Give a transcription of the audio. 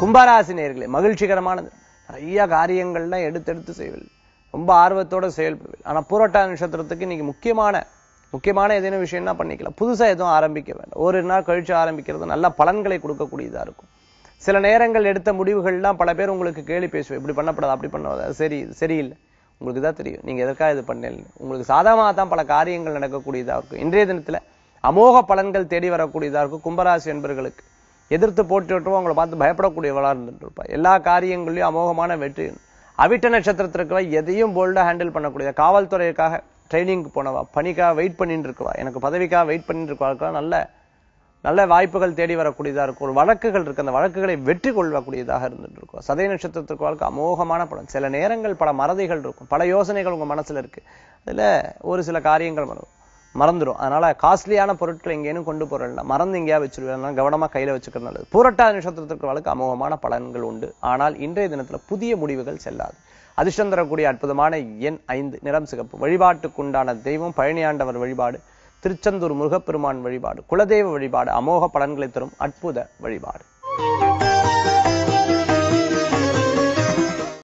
கும்பராசி நேயர்களே, மகிழ்ச்சிகரமானது. நிறைய காரியங்கள்லாம் எடுத்து செய்வீர்கள். ரொம்ப ஆர்வத்தோட செயல்படுவீர்கள். ஆனா பூரட்டாதி நட்சத்திரத்துக்கு இன்னைக்கு முக்கியமான ஏதேனும் விஷயம்னா பண்ணிக்கலாம். புதுசா எதுவும் ஆரம்பிக்க வேண்டாம். ஒரு நாள் கழிச்சு ஆரம்பிக்கிறது நல்ல பலன்களை கொடுக்கக்கூடியதா இருக்கும். சில நேரங்கள் எடுத்த முடிவுகள்லாம் பல பேர் உங்களுக்கு கேலி பேசுவேன். இப்படி பண்ணப்படாது, அப்படி பண்ணாது, சரியில்லை, உங்களுக்கு தான் தெரியும் நீங்க எதற்காக இது பண்ணல. உங்களுக்கு சாதகமாக தான் பல காரியங்கள் நடக்கக்கூடியதா இருக்கும். இன்றைய தினத்துல அமோக பலன்கள் தேடி வரக்கூடியதா இருக்கும். கும்பராசி என்பர்களுக்கு எதிர்த்து போட்டுவிட்டு உங்களை பார்த்து பயப்படக்கூடியவளா இருந்துட்டு இருப்பா. எல்லா காரியங்களையும் அமோகமான வெற்றி. அவிட்ட நட்சத்திரத்திற்கு எதையும் போல்டா ஹேண்டில் பண்ணக்கூடிய, காவல்துறைக்காக ட்ரைனிங் போனவா, பணிக்காக வெயிட் பண்ணிட்டு இருக்கவா, எனக்கு பதவிக்காக வெயிட் பண்ணிட்டு இருக்கவா, நல்ல வாய்ப்புகள் தேடி வரக்கூடியதா இருக்கும். ஒரு வழக்குகள் இருக்கு, அந்த வழக்குகளை வெற்றி கொள்ளக்கூடியதாக இருந்துட்டு இருக்கும். சதய நட்சத்திரத்திற்கு வாழ்க்கை அமோகமான பலன். சில நேரங்கள் பல மறதிகள் இருக்கும், பல யோசனைகள் உங்க மனசுல இருக்கு, அதுல ஒரு சில காரியங்கள் மறந்துடும். அதனால காஸ்ட்லியான பொருட்கள் எங்கேயும் கொண்டு போறல மறந்து எங்கேயா வச்சிருவேன், கவனமா கையில வச்சுக்கிறது நல்லது. பூரட்டாதி நட்சத்திரத்திற்கு வாழ்க்கை அமோகமான பலன்கள் உண்டு. ஆனால் இன்றைய தினத்துல புதிய முடிவுகள் செல்லாது. அதிர்ஷ்டம் தரக்கூடிய அற்புதமான எண் 5, நிறம் சிகப்பு. வழிபாட்டுக்குண்டான தெய்வம் பழனியாண்டவர் வழிபாடு, திருச்செந்தூர் முருகப்பெருமான் வழிபாடு, குலதெய்வ வழிபாடு அமோக பலன்களை தரும் அற்புத வழிபாடு.